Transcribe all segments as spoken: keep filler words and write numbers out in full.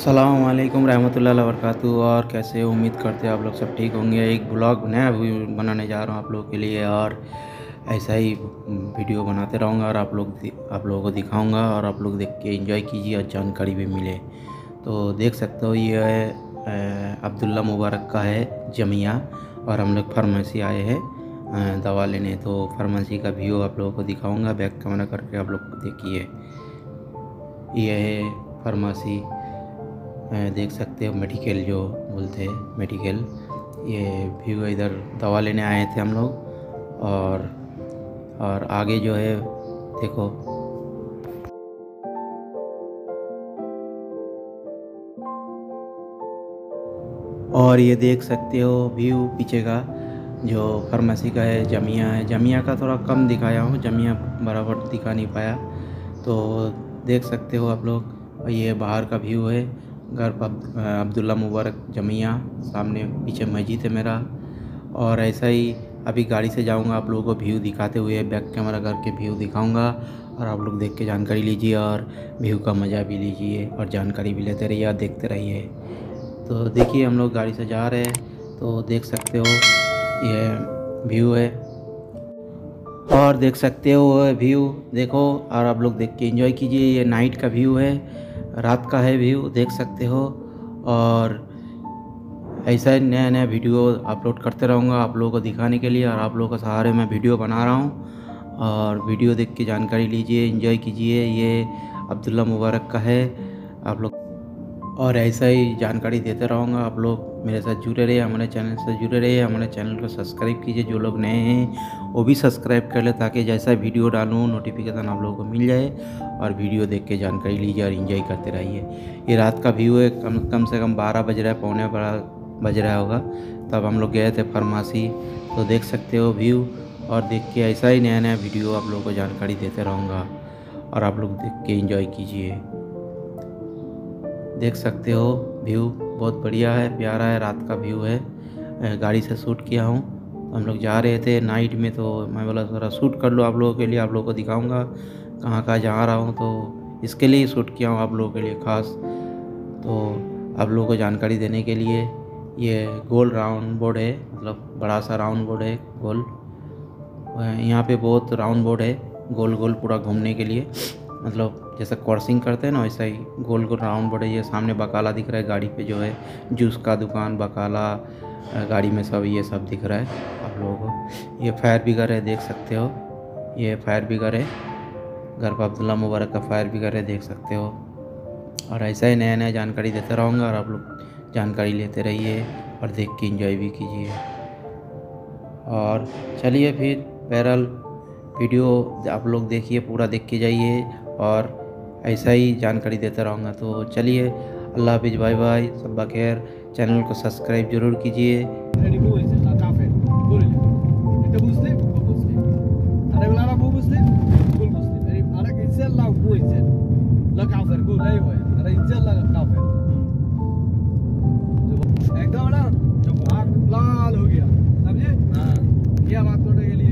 अस्सलाम वालेकुम रहमतुल्लाहि व बरकातुहू। और कैसे हो? उम्मीद करते हो आप लोग सब ठीक होंगे। एक ब्लॉग नया वीडियो बनाने जा रहा हूँ आप लोगों के लिए, और ऐसा ही वीडियो बनाते रहूँगा और आप लोग आप लोगों को दिखाऊंगा और आप लोग देख के एंजॉय कीजिए और जानकारी भी मिले। तो देख सकते हो ये है अब्दुल्ला मुबारक का है जमिया, और हम लोग फार्मेसी आए हैं दवा लेने। तो फार्मेसी का व्यू आप लोगों को दिखाऊंगा, बैक कैमरा करके आप लोग देखिए। ये है फार्मेसी, देख सकते हो मेडिकल जो बोलते हैं मेडिकल। ये व्यू इधर दवा लेने आए थे हम लोग, और और आगे जो है देखो और ये देख सकते हो व्यू पीछे का जो फार्मेसी का है। जमिया है, जमिया का थोड़ा कम दिखाया हूँ, जमिया बराबर दिखा नहीं पाया। तो देख सकते हो आप लोग, ये बाहर का व्यू है घर पर अब्दुल्ला मुबारक जमिया। सामने पीछे मस्जिद है मेरा। और ऐसा ही अभी गाड़ी से जाऊंगा, आप लोगों को व्यू दिखाते हुए बैक कैमरा करके व्यू दिखाऊंगा, और आप लोग देख के जानकारी लीजिए और व्यू का मज़ा भी लीजिए और जानकारी भी लेते रहिए और देखते रहिए। तो देखिए हम लोग गाड़ी से जा रहे हैं, तो देख सकते हो ये व्यू है, और देख सकते हो व्यू देखो, और आप लोग देख के एंजॉय कीजिए। ये नाइट का व्यू है, रात का है व्यू, देख सकते हो। और ऐसा ही नया नया वीडियो अपलोड करते रहूँगा आप लोगों को दिखाने के लिए, और आप लोगों के सहारे मैं वीडियो बना रहा हूँ। और वीडियो देख के जानकारी लीजिए, एंजॉय कीजिए। ये अब्दुल्ला मुबारक का है आप लोग, और ऐसा ही जानकारी देते रहूँगा। आप लोग मेरे साथ जुड़े रहिए, हमारे चैनल से जुड़े रहिए, हमारे चैनल को सब्सक्राइब कीजिए। जो लोग नए हैं वो भी सब्सक्राइब कर ले, ताकि जैसा वीडियो डालूँ नोटिफिकेशन आप लोगों को मिल जाए, और वीडियो देख के जानकारी लीजिए और एंजॉय करते रहिए। ये रात का व्यू है, कम कम से कम बारह बज रहा है, पौने बारह बज रहा होगा, तब हम लोग गए थे फार्मेसी। तो देख सकते हो व्यू, और देख के ऐसा ही नया नया वीडियो आप लोगों को जानकारी देते रहूँगा, और आप लोग देख के एंजॉय कीजिए। देख सकते हो व्यू बहुत बढ़िया है, प्यारा है, रात का व्यू है। गाड़ी से शूट किया हूँ, तो हम लोग जा रहे थे नाइट में, तो मैं बोला थोड़ा शूट कर लो आप लोगों के लिए, आप लोगों को दिखाऊंगा कहाँ कहाँ जा रहा हूँ। तो इसके लिए शूट किया हूँ आप लोगों के लिए ख़ास। तो आप लोगों को जानकारी देने के लिए, ये गोल राउंड बोर्ड है, मतलब बड़ा सा राउंड बोर्ड है गोल। यहाँ पे बहुत राउंड बोर्ड है, गोल गोल पूरा घूमने के लिए, मतलब जैसा क्रॉसिंग करते हैं ना वैसा ही गोल गोल राउंड बोर्ड है। ये सामने बकाला दिख रहा है, गाड़ी पे जो है जूस का दुकान, बकाला गाड़ी में सब ये सब दिख रहा है आप लोगों को। ये फायर ब्रिगेड है, देख सकते हो, ये फायर ब्रिगेड है, घर पर अब्दुल्ला मुबारक का फायर ब्रिगेड है, देख सकते हो। और ऐसा ही नया नया जानकारी देते रहूँगा, और आप लोग जानकारी लेते रहिए और देख के एंजॉय भी कीजिए। और चलिए फिर बहरहाल वीडियो आप लोग देखिए, पूरा देख के जाइए, और ऐसा ही जानकारी देता रहूँगा। तो चलिए, अल्लाह हाफिज़, बाय बाय, सब बखैर। चैनल को सब्सक्राइब जरूर कीजिए। लाल हो गया, समझे? हाँ, क्या बात करने के लिए,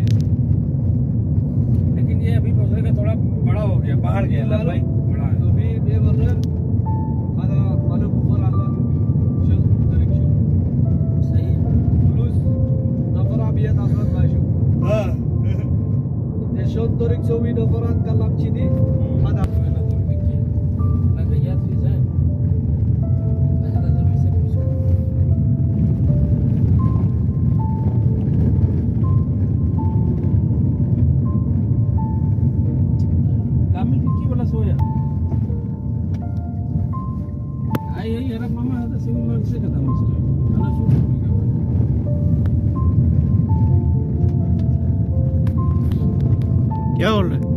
लेकिन ये अभी बोल रहे थोड़ा बड़ा हो गया, बाहर गया लाल भाई, बड़ा है। तो भी मैं बोल रहा ada pada bukan Allah show dari show सही flus nafarat biar nafarat masuk ah the show dari show भी nafarat kalam cidi ada ना तो देखिए ना गया प्लीज है ऐसा जरूर से पूछ कामिल की वाला सोया आई आई यार मामा आता सिविल वर्क से खत्म उसका खाना शूट क्या बोल रहे?